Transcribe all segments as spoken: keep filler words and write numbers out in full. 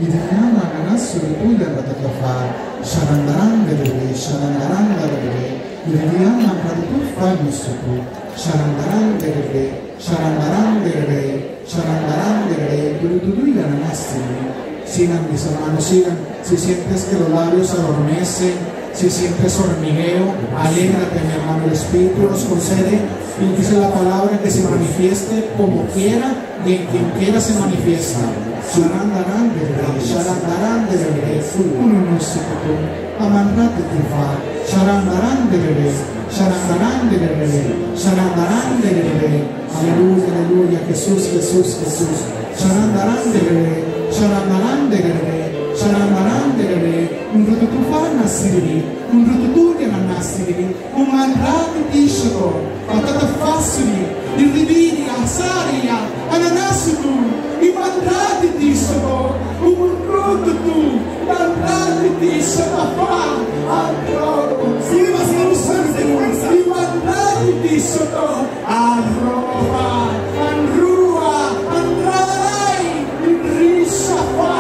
idiyama anasu tuya ratatafa sharandarandere sharandarandere idiyama kartu fanusuku sharandarandere sharandarandere sharandarandere tuya anasti. Sigan mis hermanos, sigan. Si sientes que los labios se adormecen, si sientes hormigueo, alégrate, mi hermano. El Espíritu nos concede, y dice la palabra, que se manifieste como quiera y en quien quiera se manifiesta. Sharandarán de rey, sharandarán de rey, uno no se puto, amanrate tifa, sharandarán de rey, sharandarán de rey, sharandarán de rey, aleluya, aleluya, Jesús, Jesús, Jesús, sharandarán de rey, sharandarán de rey. Sharandarandere, un rututufan nasiri, un rututurian nasiri, un mandrati tishko, atatafasiri, irribiri, asaria, ananasitu, i mandrati tishko, un rututu, mandrati tishko, fa, andro, sima sinusante, i mandrati tishko, arroba, andrua, andrai, risha fa.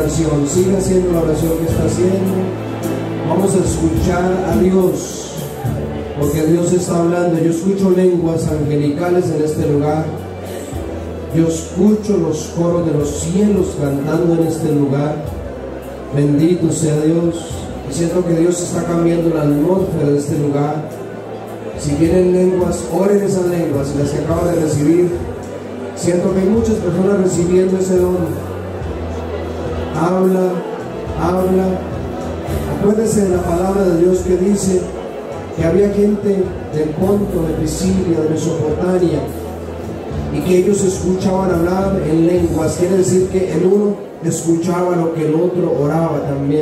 oración, siga haciendo la oración que está haciendo. Vamos a escuchar a Dios, porque Dios está hablando. Yo escucho lenguas angelicales en este lugar. Yo escucho los coros de los cielos cantando en este lugar. Bendito sea Dios. Y siento que Dios está cambiando la atmósfera de este lugar. Si tienen lenguas, oren esas lenguas, las que acabo de recibir. Siento que hay muchas personas recibiendo ese don. Habla, habla. Acuérdense de la palabra de Dios que dice que había gente del Ponto, de Pisidia, de Mesopotamia, y que ellos escuchaban hablar en lenguas. Quiere decir que el uno escuchaba lo que el otro oraba también.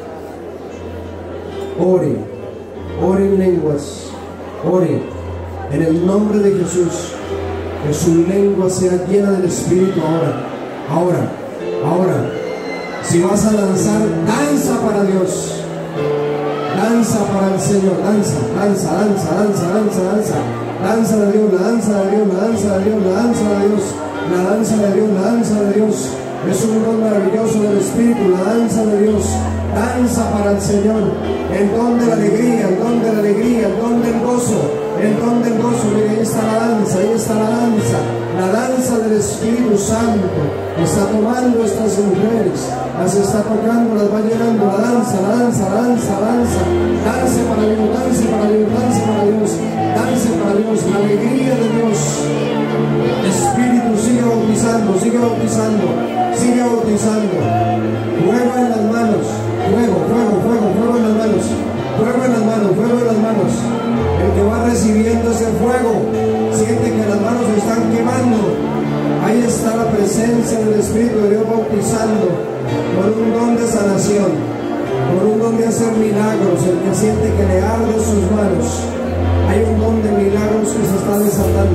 Ore, ore en lenguas, ore en el nombre de Jesús. Que su lengua sea llena del Espíritu ahora, ahora, ahora. Si vas a danzar, danza para Dios, danza para el Señor, danza, danza, danza, danza, danza, danza, danza de Dios, la danza de Dios, la danza de Dios, la danza de Dios, la danza de Dios, la danza de Dios. Es un don maravilloso del Espíritu, la danza de Dios. Danza para el Señor, el don de la alegría, el don de la alegría, el don del gozo, el don del gozo. Mire, ahí está la danza, ahí está la danza, la danza del Espíritu Santo. Está tomando estas mujeres, las está tocando, las va llenando. La danza, la danza, la danza, la danza. Dance para Dios, dance para Dios, dance para Dios, dance para Dios, la alegría de Dios. Espíritu, sigue bautizando, sigue bautizando, sigue bautizando. Fuego en las manos. Fuego, fuego, fuego, fuego en las manos, fuego en las manos, fuego en las manos. El que va recibiendo ese fuego siente que las manos se están quemando. Ahí está la presencia del Espíritu de Dios bautizando con un don de sanación, con un don de hacer milagros. El que siente que le arde sus manos, hay un don de milagros que se está desatando.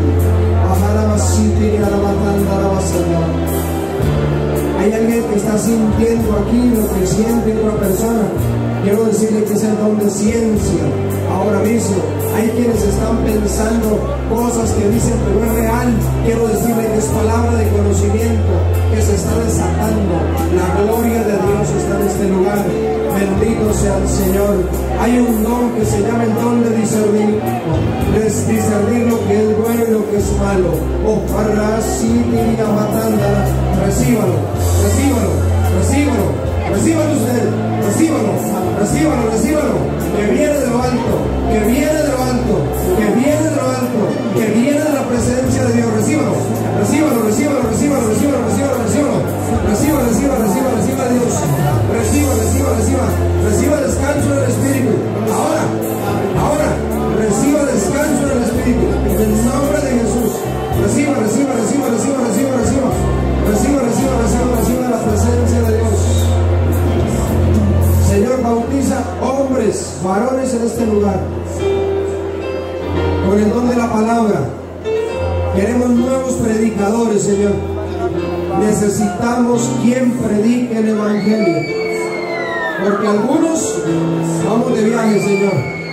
Hay alguien que está sintiendo aquí lo que siente otra persona. Quiero decirle que es el don de ciencia. Ahora mismo hay quienes están pensando cosas que dicen pero es real. Quiero decirle que es palabra de conocimiento que se está desatando. La gloria de Dios está en este lugar. Bendito sea el Señor. Hay un don que se llama el don de discernir, de discernir lo que es bueno y lo que es malo. Oh, para así diría matándola. Recíbalo, recíbalo, recíbalo, recíbalo usted, recíbalo, recíbalo, recíbalo. Que viene de lo alto, que viene de lo alto, que viene de lo alto, que viene de la presencia de Dios. Recíbalo, recíbalo, recíbalo, recíbalo, recíbalo, recíbalo, recíbalo. Reciba, reciba, reciba, reciba a Dios. Reciba, reciba, reciba. Reciba descanso en el Espíritu. Ahora, ahora, reciba descanso en el Espíritu. En el nombre de Jesús. Reciba, reciba, reciba, reciba, reciba, reciba. Reciba, reciba, reciba, reciba la presencia de Dios. Señor, bautiza hombres, varones en este lugar. Con el don de la palabra. Queremos nuevos predicadores, Señor. Necesitamos quien predique el Evangelio, porque algunos vamos de viaje, Señor.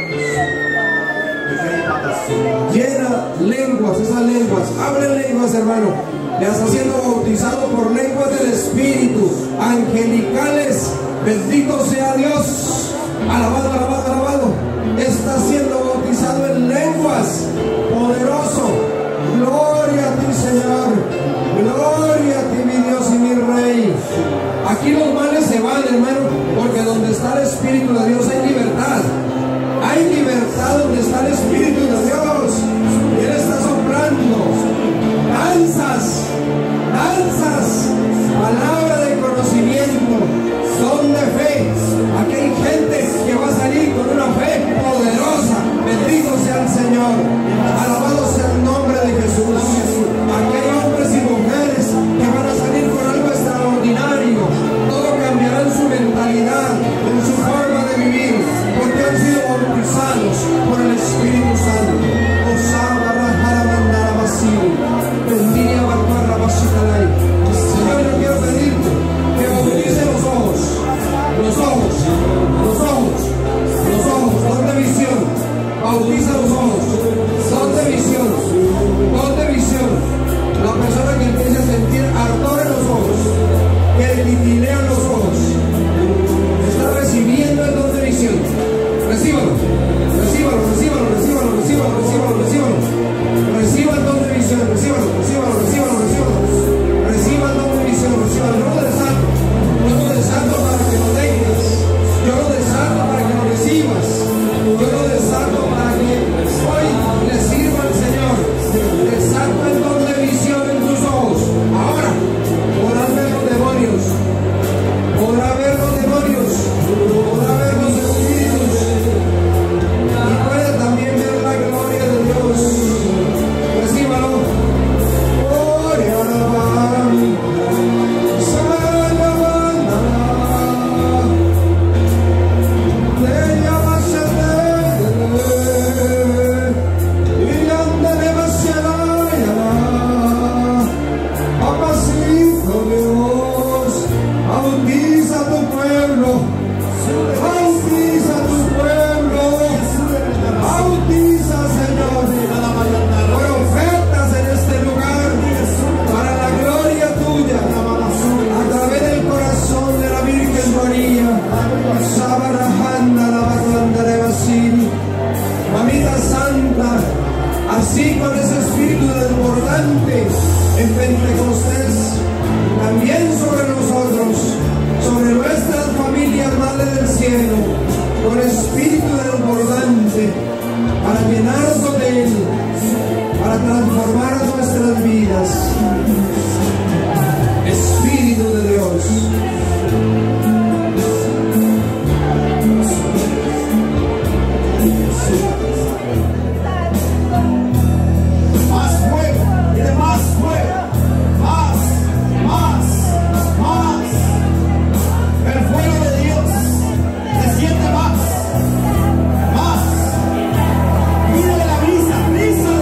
Llena lenguas, esas lenguas, abre lenguas, hermano. Ya está siendo bautizado por lenguas del Espíritu, angelicales. Bendito sea Dios. Alabado, alabado, alabado. Está siendo bautizado en lenguas. Poderoso. Gloria a ti, Señor. Gloria a ti, mi Dios y mi Rey. Aquí los males se van, hermano, porque donde está el Espíritu de Dios hay libertad. Hay libertad donde está el Espíritu de Dios. Y Él está soplando. Danzas, danzas, palabra de conocimiento, don de fe. Aquí hay gente que va a salir con una fe poderosa. Bendito sea el Señor. Así con ese espíritu desbordante en Pentecostés, también sobre nosotros, sobre nuestras familias, Madre del Cielo, con espíritu desbordante, para llenarnos de Él, para transformar nuestras vidas. Espíritu de Dios. Más fuego, y de más fuego, más, más, más. El fuego de Dios desciende más, más. Mire la brisa, brisa.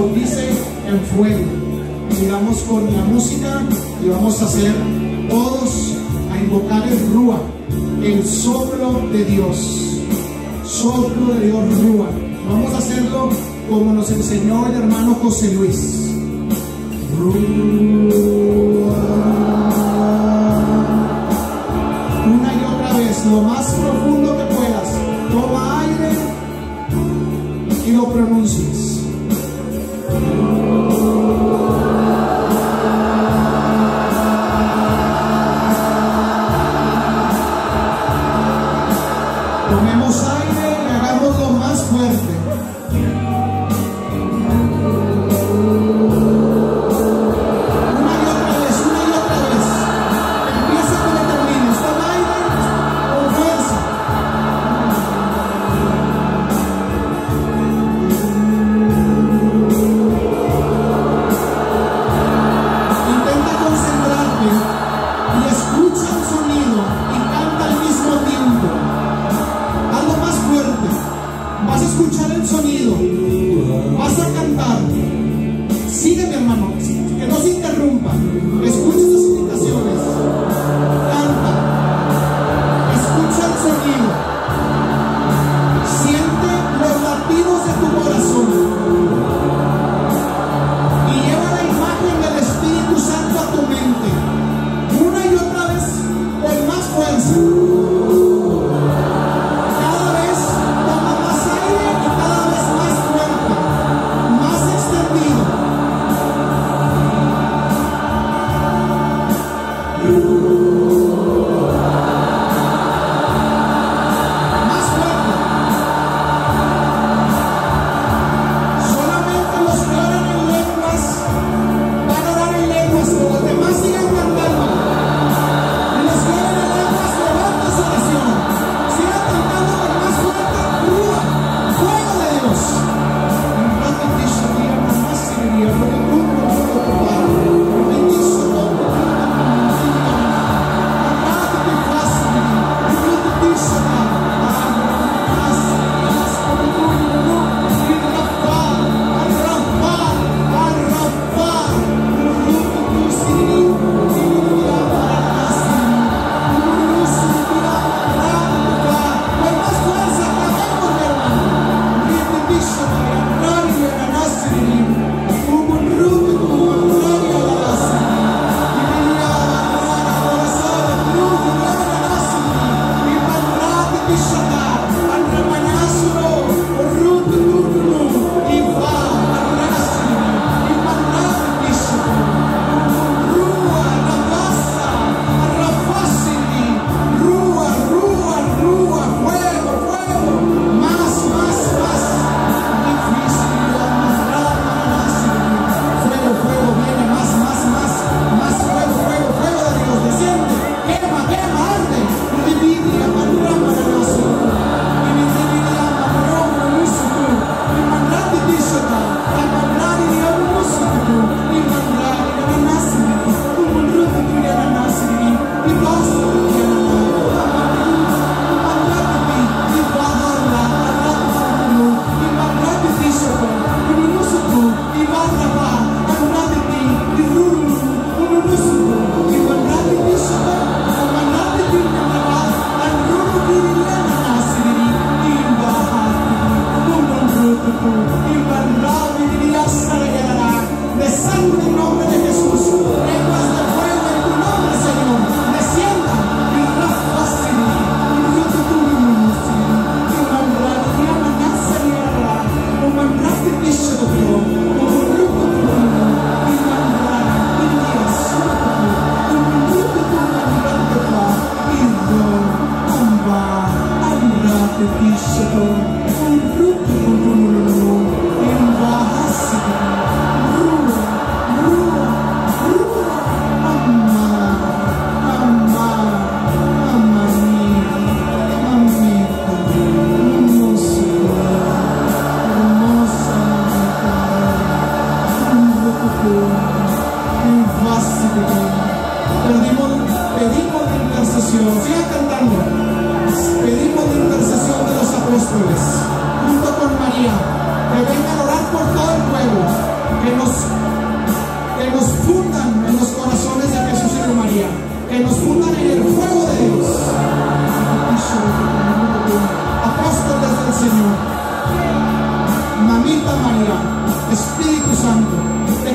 bautice en fuego. Sigamos con la música y vamos a hacer todos a invocar el Rúa, el soplo de Dios. Soplo de Dios, Rúa. Vamos a hacerlo como nos enseñó el hermano José Luis. Rúa. Una y otra vez, lo más profundo que puedas. Toma aire y lo pronuncias. Tomemos aire y hagámoslo más fuerte. Una y otra vez, una y otra vez. Empieza cuando termines. Toma aire con fuerza. Intenta concentrarte y escucha el sonido y canta al mismo tiempo. Hazlo más fuerte. Vas a escuchar el sonido. Vas a cantar. Sigue, mi hermano. Que no se interrumpa. Escucha sus indicaciones. Canta. Escucha el sonido. Siente los latidos de tu corazón. Y lleva la imagen del Espíritu Santo a tu mente. Una y otra vez con más fuerza. Cada vez toma más aire y cada vez más fuerte, más extendido. Más fuerte. Solamente los que oran en lenguas van a orar en lenguas, pero los demás sigan cantando. Y los que oran en lenguas levantan su oración. Sigan cantando con más fuerte. Rúa, fuego de Dios. Bendice Dios, más sería, porque tú no puedes probar. Bendice Dios. Descienda en nombre de Jesús. Lenguas de fuego en tu nombre, Señor. Descienda. Y Rafa, Señor. Y Ruto, tu nombre, y Mandra, y Amanasa, y Arra. O Mandra, y Pisha, tu Dios. O Ruto, tu nombre. Y Mandra, y Dios, y Ruto, tu Mandra, tu Fa. Y Do, Amba, Andra, y Pisha, tu. O Ruto, tu nombre. Y Mbaha, Señor. Pedimos, pedimos la intercesión, sigan cantando. Pedimos la intercesión de los apóstoles, junto con María, que vengan a orar por todo el pueblo.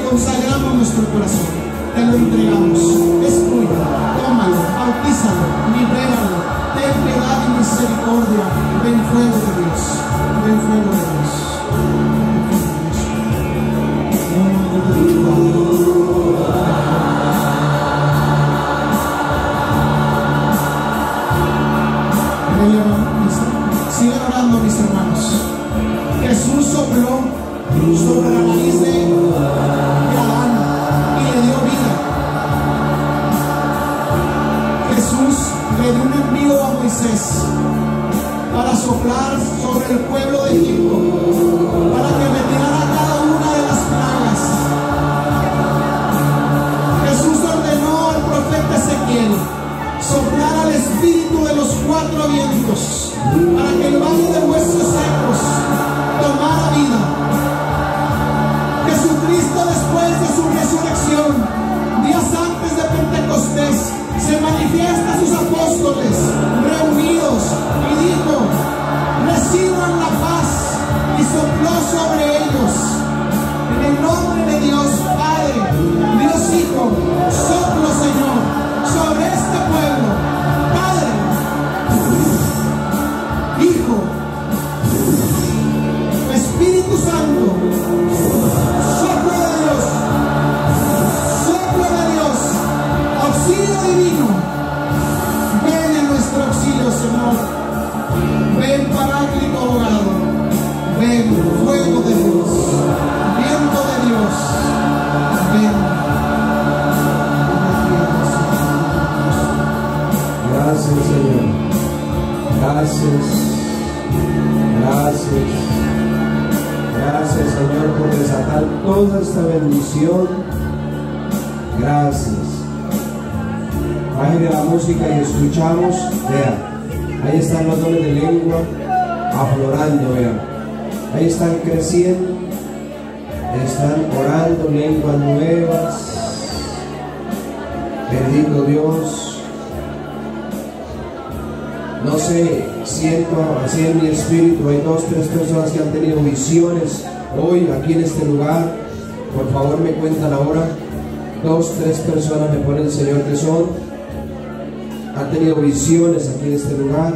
consagramos nuestro corazón, te lo entregamos, es tuyo, tómalo, bautízalo, libéralo, ten piedad y misericordia, ven fuego de Dios, ven fuego de Dios. Sigan orando, mis hermanos. Jesús sopló sobre la nariz de Adán y le dio vida. Jesús le dio un envío a Moisés para soplar sobre el pueblo de Egipto, para que vendiera cada una de las plagas. Jesús ordenó al profeta Ezequiel soplar al espíritu de los cuatro vientos, para que el valle de huesos secos tomara vida. Jesucristo, después de su resurrección, días antes de Pentecostés, se manifiesta a sus apóstoles reunidos y dijo: reciban la paz, y sopló sobre ellos. En el nombre de Dios Padre, Dios Hijo, soplo, Señor, sobre este pueblo. Padre, Hijo, Espíritu Santo, soplo de Dios, soplo de Dios, auxilio divino. Ven en nuestro auxilio, Señor. Ven, Paráclito abogado. Ven, fuego de Dios, viento de Dios. Ven. Gracias, Señor. Gracias. Gracias. Gracias, Señor, por desatar toda esta bendición. Gracias. Baje de la música y escuchamos. Vean, ahí están los dones de lengua aflorando, vean. Ahí están creciendo. Están orando lenguas nuevas. Bendito Dios. No sé, siento así en mi espíritu, hay dos, tres personas que han tenido visiones hoy aquí en este lugar. Por favor, me cuentan ahora. Dos, tres personas me pone el Señor que son. Han tenido visiones aquí en este lugar.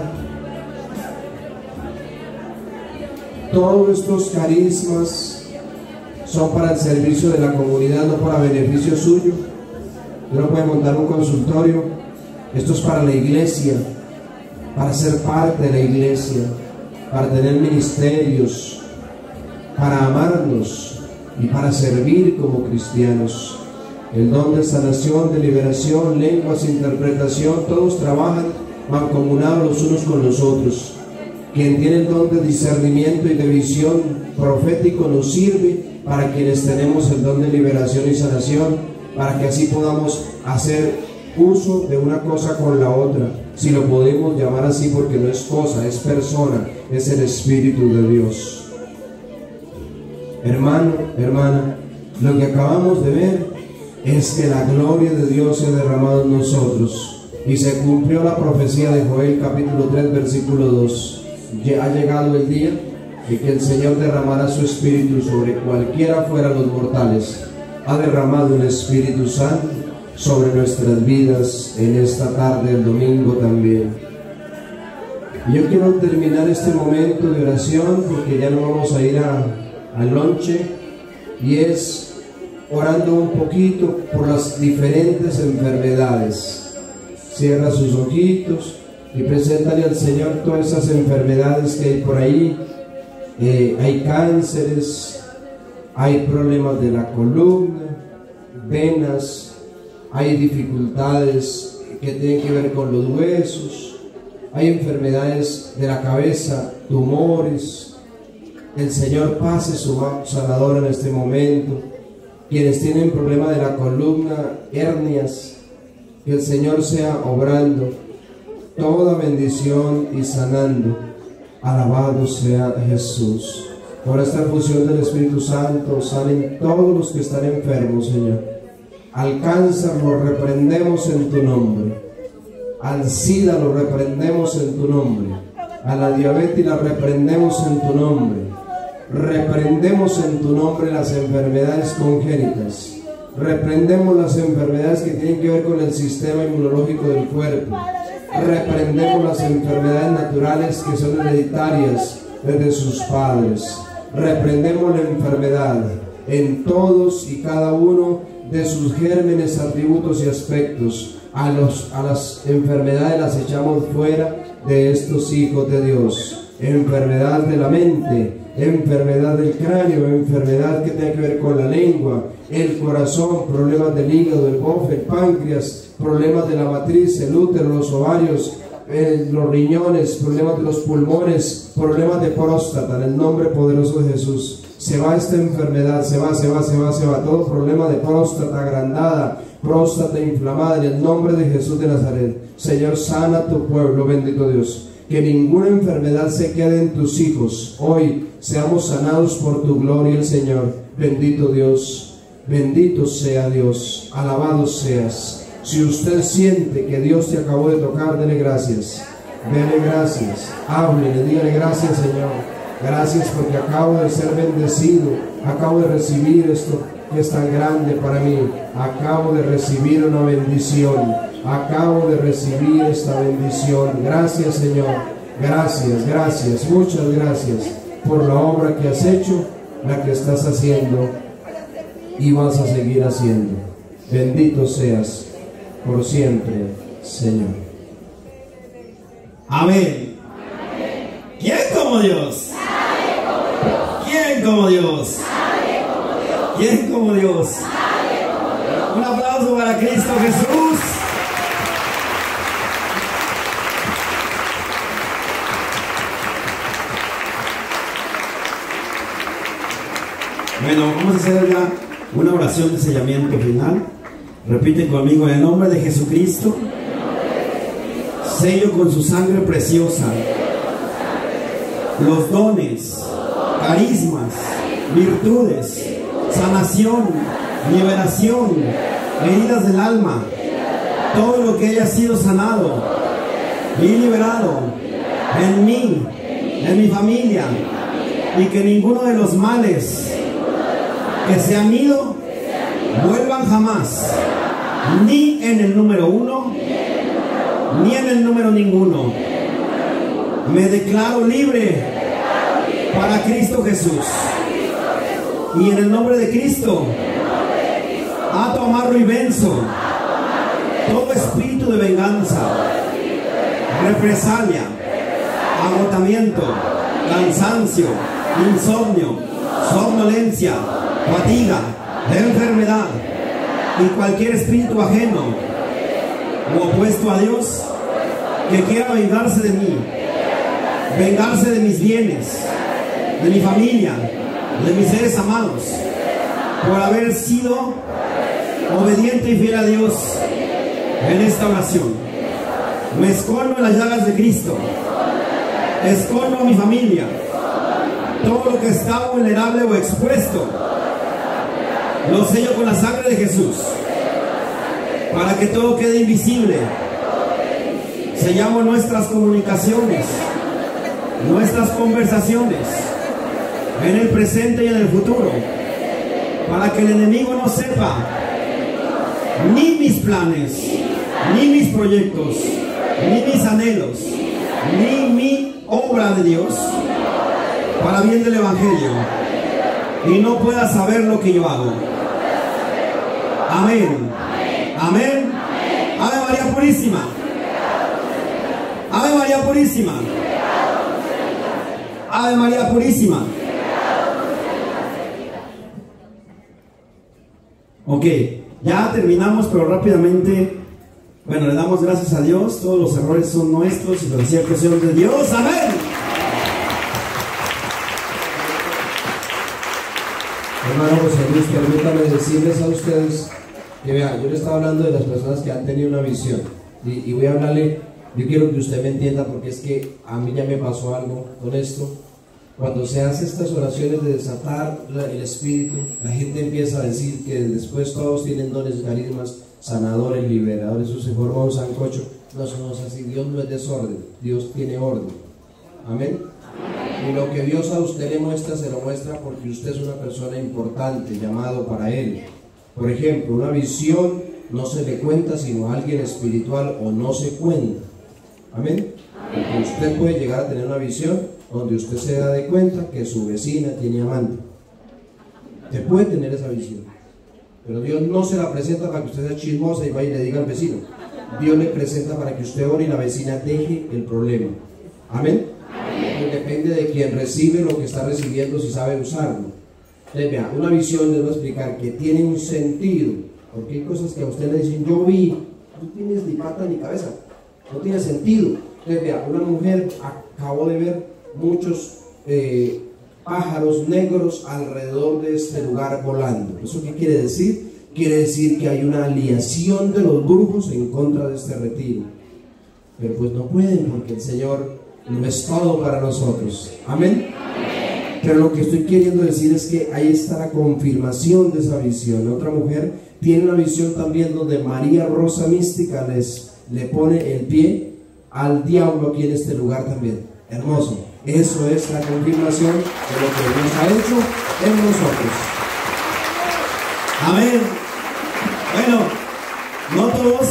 Todos estos carismas son para el servicio de la comunidad, no para beneficio suyo. Uno puede montar un consultorio. Esto es para la iglesia, para ser parte de la iglesia, para tener ministerios, para amarnos y para servir como cristianos. El don de sanación, de liberación, lenguas, interpretación, todos trabajan mancomunados los unos con los otros. Quien tiene el don de discernimiento y de visión profético nos sirve para quienes tenemos el don de liberación y sanación, para que así podamos hacer uso de una cosa con la otra, si lo podemos llamar así, porque no es cosa, es persona, es el Espíritu de Dios. Hermano, hermana, lo que acabamos de ver es que la gloria de Dios se ha derramado en nosotros y se cumplió la profecía de Joel capítulo tres versículo dos. Ya ha llegado el día de que el Señor derramará su Espíritu sobre cualquiera fuera los mortales. Ha derramado el Espíritu Santo sobre nuestras vidas en esta tarde, el domingo también. Y yo quiero terminar este momento de oración, porque ya no vamos a ir a, al lonche, y es orando un poquito por las diferentes enfermedades. Cierra sus ojitos y preséntale al Señor todas esas enfermedades que hay por ahí. Eh, hay cánceres, hay problemas de la columna, venas, hay dificultades que tienen que ver con los huesos, hay enfermedades de la cabeza, tumores. El Señor pase su mano sanadora en este momento. Quienes tienen problema de la columna, hernias, que el Señor sea obrando toda bendición y sanando. Alabado sea Jesús. Por esta fusión del Espíritu Santo salen todos los que están enfermos, Señor. Al cáncer lo reprendemos en tu nombre. Al SIDA lo reprendemos en tu nombre. A la diabetes la reprendemos en tu nombre. Reprendemos en tu nombre las enfermedades congénitas. Reprendemos las enfermedades que tienen que ver con el sistema inmunológico del cuerpo. Reprendemos las enfermedades naturales que son hereditarias desde sus padres. Reprendemos la enfermedad en todos y cada uno de sus gérmenes, atributos y aspectos. A, los, a las enfermedades las echamos fuera de estos hijos de Dios. Enfermedad de la mente, enfermedad del cráneo, enfermedad que tiene que ver con la lengua, el corazón, problemas del hígado, el bofe, el páncreas, problemas de la matriz, el útero, los ovarios, eh, los riñones, problemas de los pulmones, problemas de próstata. En el nombre poderoso de Jesús, se va esta enfermedad, se va, se va, se va, se va. Todo problema de próstata agrandada, próstata inflamada, en el nombre de Jesús de Nazaret. Señor, sana a tu pueblo, bendito Dios. Que ninguna enfermedad se quede en tus hijos. Hoy seamos sanados por tu gloria, Señor. Bendito Dios, bendito sea Dios, alabado seas. Si usted siente que Dios te acabó de tocar, dele gracias. Dele gracias, háblele, dígale gracias, Señor. Gracias porque acabo de ser bendecido, acabo de recibir esto que es tan grande para mí. Acabo de recibir una bendición, acabo de recibir esta bendición. Gracias, Señor, gracias, gracias, muchas gracias por la obra que has hecho, la que estás haciendo y vas a seguir haciendo. Bendito seas por siempre, Señor. Amén. ¿Quién como Dios? ¿Quién como Dios? ¿Quién como Dios? Un aplauso para Cristo Jesús. Bueno, vamos a hacer ya una oración de sellamiento final. Repite conmigo: en el nombre de Jesucristo, sello con su sangre preciosa los dones, carismas, virtudes, sanación, liberación, heridas del alma, todo lo que haya sido sanado y liberado en mí, en mi familia, y que ninguno de los males que se han ido vuelvan jamás, ni en el número uno, ni en el número ninguno. Me declaro libre para Cristo Jesús. Y en el nombre de Cristo, ato, amarro y venzo todo espíritu de venganza, represalia, agotamiento, cansancio, insomnio, somnolencia, fatiga, enfermedad y cualquier espíritu ajeno o opuesto a Dios que quiera vengarse de mí, vengarse de mis bienes, de mi familia, de mis seres amados, por haber sido obediente y fiel a Dios en esta oración. Me escondo en las llagas de Cristo, escondo a mi familia, todo lo que está vulnerable o expuesto, lo sello con la sangre de Jesús, para que todo quede invisible. Sellamos nuestras comunicaciones, nuestras conversaciones, en el presente y en el futuro, para que el enemigo no sepa ni mis planes, ni mis proyectos, ni mis anhelos, ni mi obra de Dios para bien del Evangelio, y no pueda saber lo que yo hago. Amén. Amén. Ave María Purísima. Ave María Purísima. Ave María Purísima. Ok, ya terminamos, pero rápidamente, bueno, le damos gracias a Dios. Todos los errores son nuestros y los aciertos son de Dios. Amén. Hermano José Luis, permítame decirles a ustedes que vean, yo le estaba hablando de las personas que han tenido una visión y, y voy a hablarle, yo quiero que usted me entienda porque es que a mí ya me pasó algo con esto. Cuando se hace estas oraciones de desatar el espíritu, la gente empieza a decir que después todos tienen dones, carismas, sanadores, liberadores, eso se forma un sancocho. No, eso no es así. Dios no es desorden, Dios tiene orden. Amén. Amén. Y lo que Dios a usted le muestra, se lo muestra porque usted es una persona importante, llamado para Él. Por ejemplo, una visión no se le cuenta sino a alguien espiritual, o no se cuenta. Amén. Porque usted puede llegar a tener una visión donde usted se da de cuenta que su vecina tiene amante. Usted puede tener esa visión, pero Dios no se la presenta para que usted sea chismosa y vaya y le diga al vecino. Dios le presenta para que usted ore y la vecina deje el problema. Amén. Amén. Depende de quien recibe lo que está recibiendo, si sabe usarlo. Entonces, vea, una visión les voy a explicar que tiene un sentido, porque hay cosas que a usted le dicen, yo vi, no tienes ni pata ni cabeza, no tiene sentido. Entonces, vea, una mujer acabó de ver muchos eh, pájaros negros alrededor de este lugar volando. ¿Eso qué quiere decir? Quiere decir que hay una aliación de los brujos en contra de este retiro. Pero pues no pueden, porque el Señor no es todo para nosotros. Amén. Amén. Pero lo que estoy queriendo decir es que ahí está la confirmación de esa visión. Otra mujer tiene una visión también donde María Rosa Mística les, le pone el pie al diablo aquí en este lugar también. Hermoso. Eso es la confirmación de lo que Dios ha hecho en nosotros. Amén. Bueno, no todos.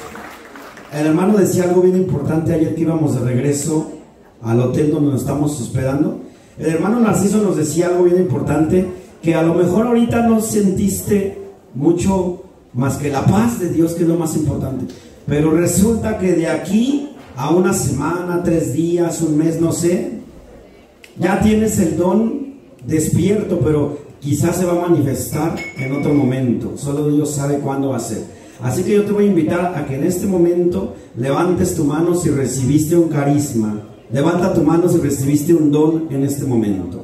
El hermano decía algo bien importante ayer que íbamos de regreso al hotel donde nos estamos hospedando. El hermano Narciso nos decía algo bien importante, que a lo mejor ahorita no sentiste mucho más que la paz de Dios, que es lo más importante. Pero resulta que de aquí a una semana, tres días, un mes, no sé, ya tienes el don despierto, pero quizás se va a manifestar en otro momento. Solo Dios sabe cuándo va a ser. Así que yo te voy a invitar a que en este momento levantes tu mano si recibiste un carisma. Levanta tu mano si recibiste un don en este momento.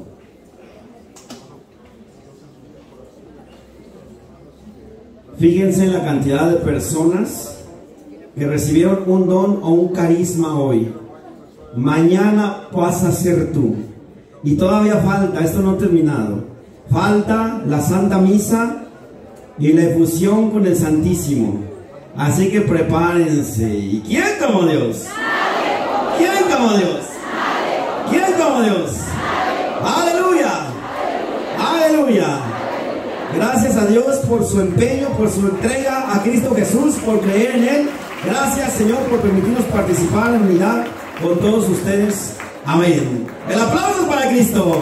Fíjense en la cantidad de personas que recibieron un don o un carisma hoy. Mañana vas a ser tú. Y todavía falta, esto no ha terminado. Falta la Santa Misa y la efusión con el Santísimo. Así que prepárense. ¿Y quién como Dios? ¿Quién como Dios? ¿Quién como Dios? ¡Aleluya! ¡Aleluya! Gracias a Dios por su empeño, por su entrega a Cristo Jesús, por creer en Él. Gracias, Señor, por permitirnos participar en unidad con todos ustedes. Amén. El aplauso para Cristo.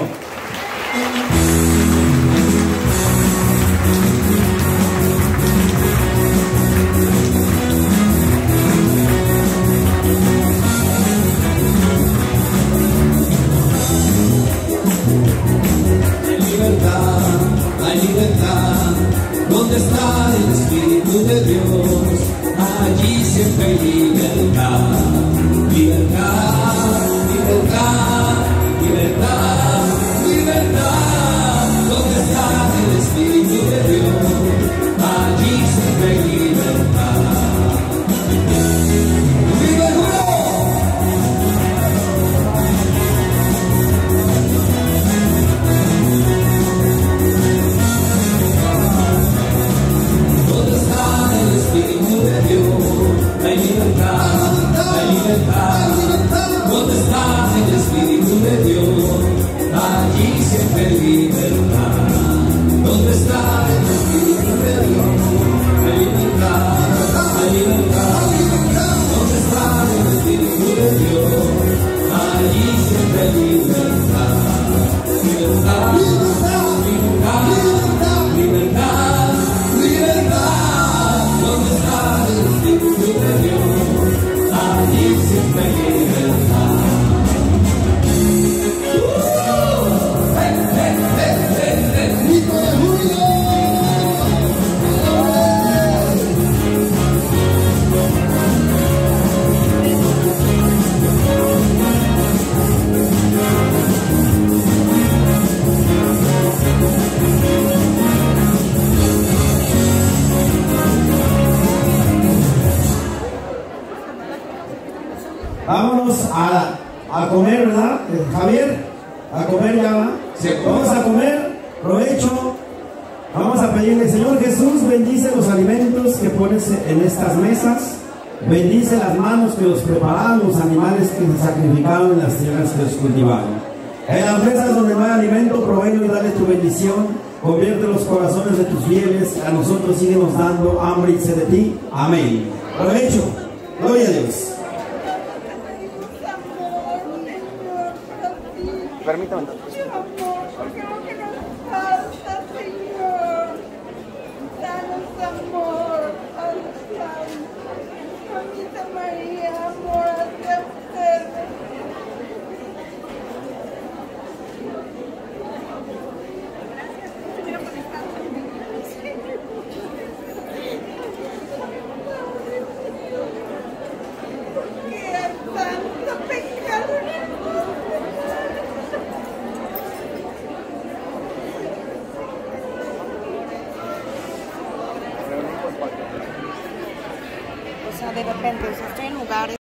¿Dónde está el Espíritu de Dios? Allí siempre hay libertad, libertad, libertad, libertad, libertad. ¿Dónde está el Espíritu de Dios? Allí siempre hay libertad. ¡Viva el juro! Hay libertad, hay libertad. ¿Dónde está el Espíritu de Dios? Allí siempre hay libertad. ¿Dónde está el Espíritu de Dios? Hay libertad, hay libertad. ¿Dónde está el Espíritu de Dios? Allí siempre hay libertad. Libertad, libertad, libertad, libertad. ¿Dónde está el Espíritu de Dios? Allí siempre hay libertad. ¡Uh! ¡Eh, eh, eh, eh, eh! ¡Hijo de Julio! Vámonos a, a comer, ¿verdad? Javier, a comer ya va. Sí. Vamos a comer, provecho. Vamos a pedirle, Señor Jesús, bendice los alimentos que pones en estas mesas. Bendice las manos que los prepararon, los animales que se sacrificaron y las tierras que los cultivaron. En las mesas donde no hay alimento, provéelo y dale tu bendición. Convierte los corazones de tus fieles. A nosotros síguenos dando hambre y sed de ti. Amén. Provecho. Gloria a Dios. Permítame. Amor, porque lo que nos falta, Señor. Danos amor, Mamita María, amor hacia ustedes. Que hay tanto pecado en el mundo. O sea, de repente, o sea, estoy en lugares